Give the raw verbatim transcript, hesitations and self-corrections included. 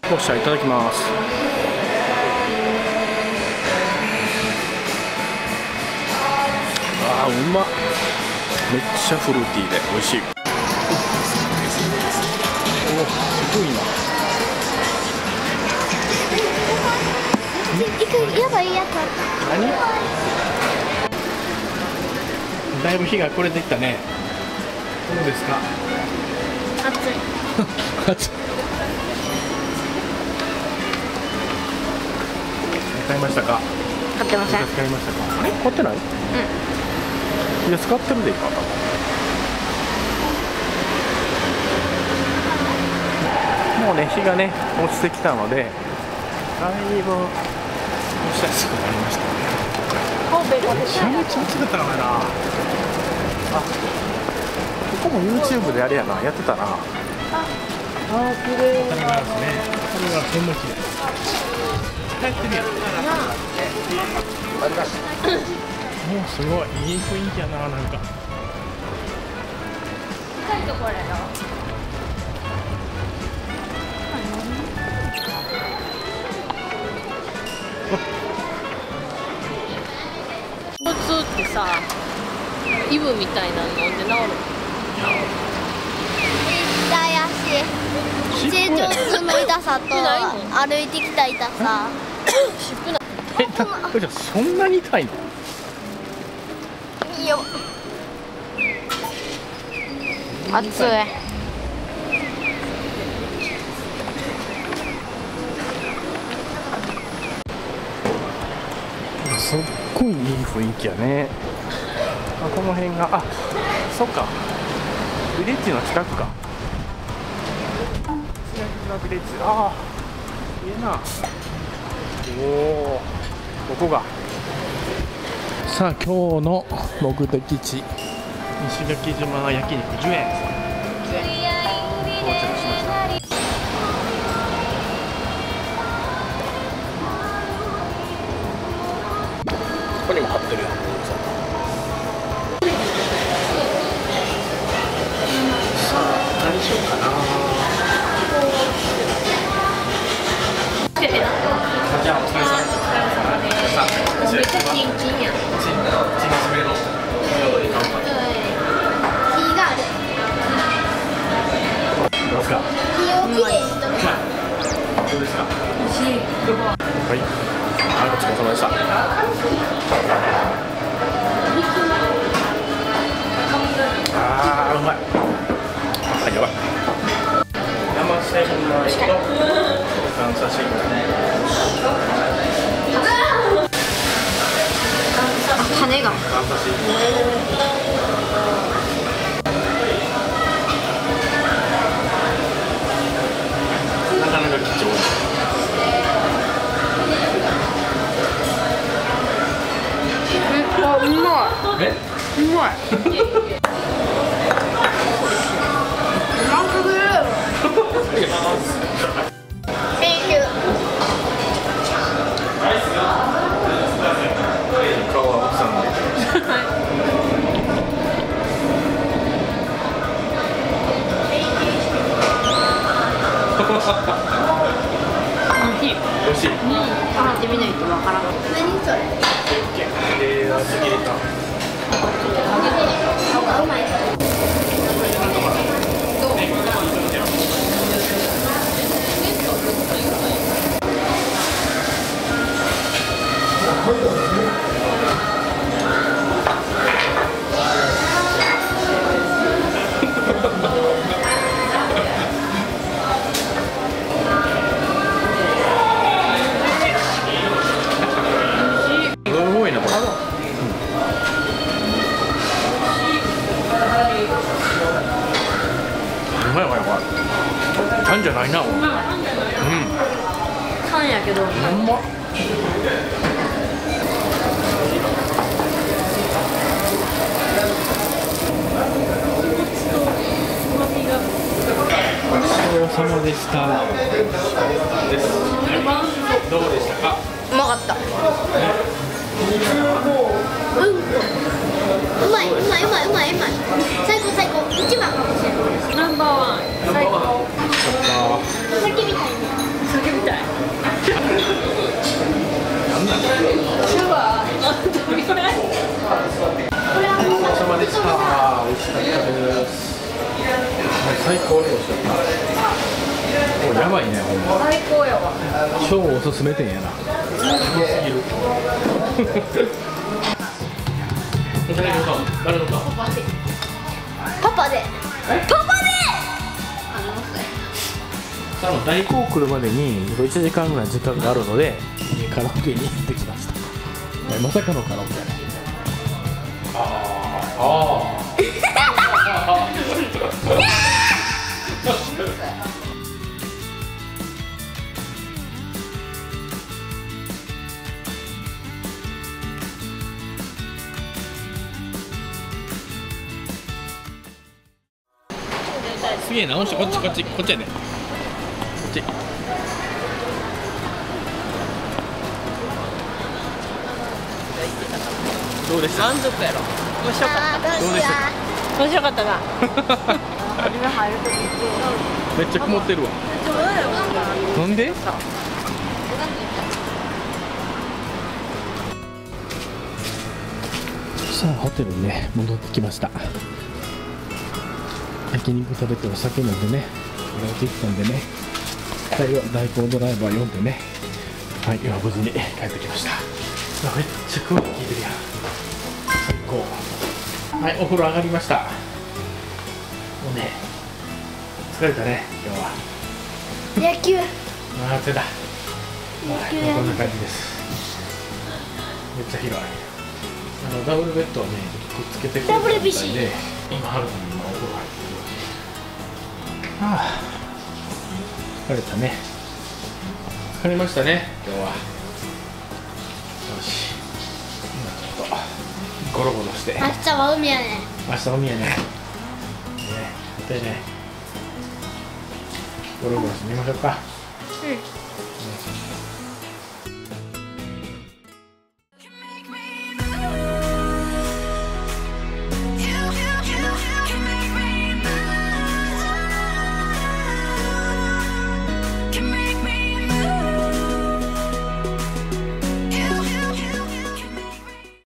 よっしゃ、いただきます。あー、うまっ。めっちゃフルーティーで美味しい。おお、すごいな。 やばいやつ。 何？だいぶ火がこれてきたね。どうですか？ 熱い。 熱い。買いましたか？ 買ってません。 買いましたか？あれ？買ってない？うん。いや、使ってるでいいか。もうね、火がね落ちてきたので、だいぶ蒸しやすくなりましたね。めちゃめちゃ熱かったからな。あ、ここも YouTube であれやな、やってたな。あ、あ、綺麗。これがですね、これが天の木です。やってるやん。もうすごいいい雰囲気やな、なんか。 近いところやろ。 腰痛ってさ、イブみたいなの飲んで治る。 痛い足。成長痛の痛さと歩いてきた痛さ。 湿布な。 え、だ、じゃあそんなに痛いの？ いいよ。熱い。 すっごいいい雰囲気やね。あ、この辺が、あ、そっか。ビレッジの近くか。ビレッジ、ああ、いいな。おお、ここが。さあ、今日の目的地、石垣島焼肉じゅうえんさん。到着しました。ここにも貼ってるよ。さあ、何しようかな。じゃあ、お疲れ様です。 めっちゃキンキンや。 どうですか？ 火をきれいにしとく。 どうですか？はい。はい、お疲れ様でした。ああ、うまい。あ、やばい。生センマイと関刺身。 羽が。 関刺身。なかなか貴重。 あ、うまい。 え？うまい。顔は奥さんで。美味しい。 食べてみないとわからない。何それ？ えー、厚切りか。 うまい。 タンじゃないな。うん。 タンやけど。 うまっ。ごちそうさまでした。です。どうでしたか？ うまかった。うん。うまい、うまい、うまい、うまい、うまい。最高、最高。一番かもしれない。 ナンバーワン。最高。 さっきみたいに。 最高に美味しかった。もうやばいね、ほんま。 最高やわ。 超おすすめ店やな。すごすぎる。誰の顔？誰の顔？ パパでパパであの大工来るまでにいちじかんぐらい時間があるのでカラオケに行ってきました。まさかのカラオケやね。あああすげえな、こっちこっちこっちこっちやね。こっち。どうでした？ 満足やろ。面白かった。 どうでしたか？ 面白かったな。 めっちゃ曇ってるわ。なんで？さあホテルにね戻ってきました。焼肉食べてお酒飲んでね、戻ってきたんでね、最後代行ドライバー呼んでね、はい、今無事に帰ってきました。めっちゃ空気効いてるやん。最高。はい、お風呂上がりました。もうね、疲れたね、今日は。 野球ああ、手だ。 野球こんな感じです。めっちゃ広い。あのダブルベッドをね、くっつけてくれたみたいで、今春の今お風呂入ってる。ああ、疲れたね。疲れましたね、今日は。よし、今ちょっとゴロゴロして。 明日は海やね。 明日海やね。ね、やってね。ゴロゴロしてみましょうか。 うん。 Can